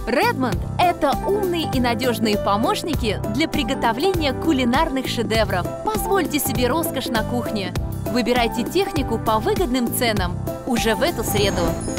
Redmond – это умные и надежные помощники для приготовления кулинарных шедевров. Позвольте себе роскошь на кухне. Выбирайте технику по выгодным ценам уже в эту среду.